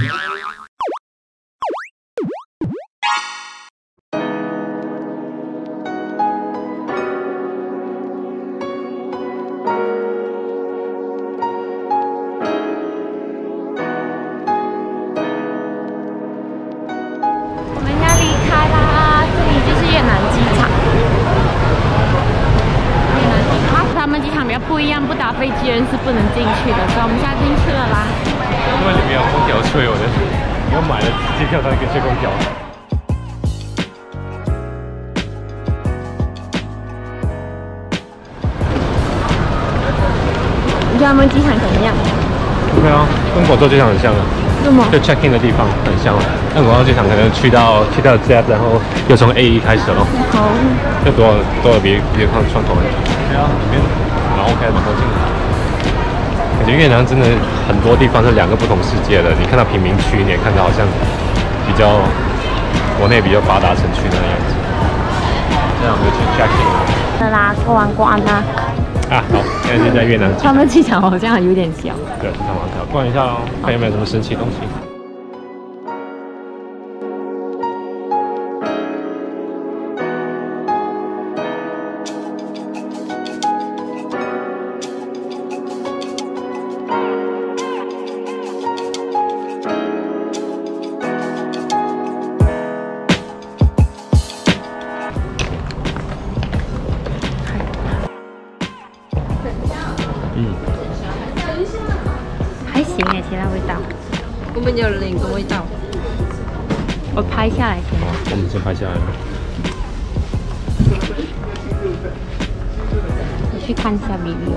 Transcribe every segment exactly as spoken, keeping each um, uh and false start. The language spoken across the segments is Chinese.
不一样，不打飞机人是不能进去的，所以我们现在进去了啦。 因为里面有空调吹，我的，你要买了机票才可以吹空调。 你觉得他们机场怎么样？ 对啊，跟广州机场很像啊。 是吗？ 就 check in 的地方很像，但广州机场可能去到去到这样，然后又从 A 一开始了。 好。 就多了多了比比看窗口很久。对啊，里面蛮 OK 蛮干净的。感觉越南真的很多地方是两个不同世界的。你看到贫民区，你也看到好像比较国内比较发达城区那样子。这样我们就去 check in 了。 对啦，过完关啦。 啊，好，现在是在越南。 他们机场好像有点小。 对，机场蛮小，逛一下喽，看有没有什么神奇东西。嗯， 还行耶，其他味道。 我们有两个味道。 我拍下来先。 好，我们先拍下来。 我去看一下 review。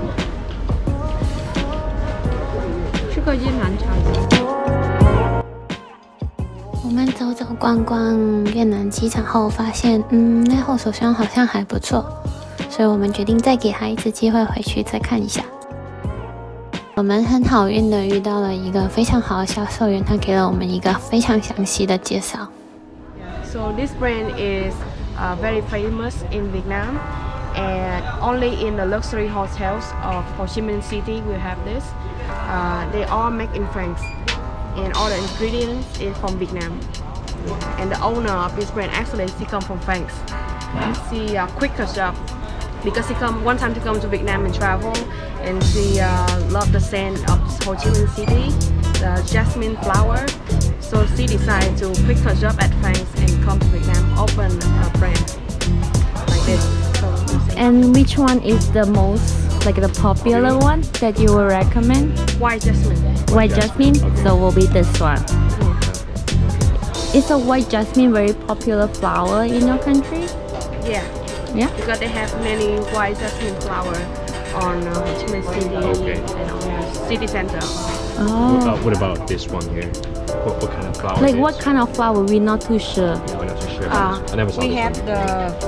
这个越南茶。 我们走走逛逛越南机场后，发现嗯，内后首相好像还不错。所以我们决定再给他一次机会回去再看一下。我们很好运的遇到了一个非常好的销售员，他给了我们一个非常详细的介绍。 So this brand is uh, very famous in Vietnam, and only in the luxury hotels of Ho Chi Minh City we have this. Uh, they all made in France, and all the ingredients is from Vietnam. And the owner of this brand actually she come from France. She uh, quit her job. Because she come one time to come to Vietnam and travel, and she uh, loved the scent of Ho Chi Minh City, the jasmine flower. So she decided to quit her job at France and come to Vietnam, open a brand like this. So, and which one is the most like the popular one that you would recommend? White jasmine. White jasmine. So will be this one. Yeah. Is a white jasmine very popular flower in your country? Yeah. Yeah. Because they have many white jasmine flower on uh, Ho Chi Minh City okay. and on the city center. Oh. What, uh, what about this one here? What, what kind of flower? Like what kind of flower? We're not too sure. Yeah, we're not too sure. Uh, I never saw we this have one.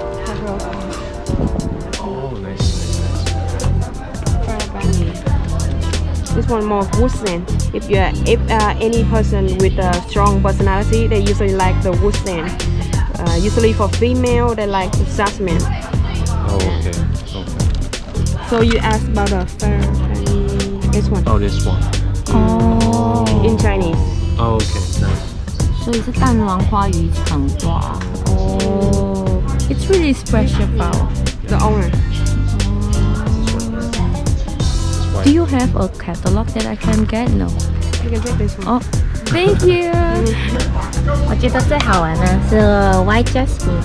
the Oh, nice, nice, nice. This one more wood scent. If you if uh, any person with a strong personality, they usually like the wood scent. Uh, usually for female, they like the jasmine. Oh, okay. Okay. So you asked about the fur, this one. Oh, this one. Oh. In Chinese. Oh, okay. Nice. 所以是蛋黄花鱼肠花。Oh. It's really special flower. The owner. Do you have a catalog that I can get? No. You can take this one. Oh, thank you. 我觉得最好玩的是 White Jasmine，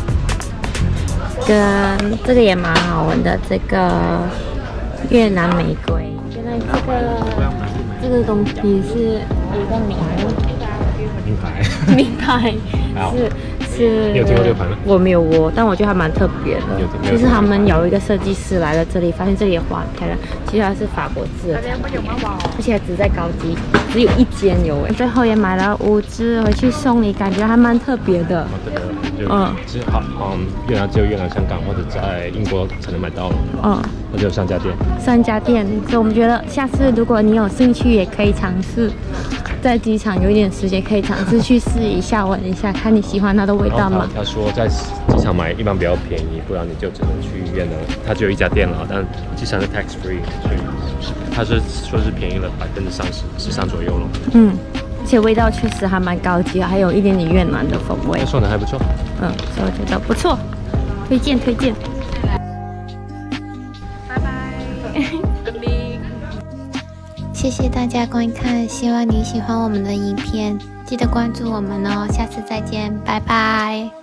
跟这个也蛮好闻的，这个越南玫瑰。原来这个这个东西是一个名名牌。 名牌是。是， 你有听过这个牌吗？ 我没有哦，但我觉得还蛮特别的。 有有就是他们有一个设计师来了这里，发现这里的花很漂亮，其实它是法国制的产品，而且只在高级，只有一间有哎。最后也买了五支回去送你，感觉还蛮特别的。 蛮特别的，嗯，只有好，嗯，越南只有越南、香港或者在英国才能买到。嗯，那就有三家店。 三家店，所以我们觉得下次如果你有兴趣，也可以尝试。在机场有一点时间，可以尝试去试一下、闻一下，看你喜欢它的味道吗？ 他, 他说在机场买一般比较便宜，不然你就只能去越南。他只有一家店了，但机场是 tax free， 所以他是说是便宜了百分之三十、十三左右了。 嗯，其且味道确实还蛮高级，还有一点点越南的风味。 说的还不错， 嗯，所以我觉得不错，推荐推荐。 拜拜。 谢谢大家观看，希望你喜欢我们的影片，记得关注我们哦，下次再见，拜拜。